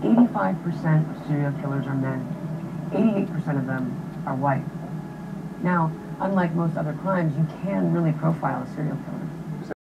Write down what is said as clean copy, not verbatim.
85% of serial killers are men. 88% of them are white. Now, unlike most other crimes, you can really profile a serial killer.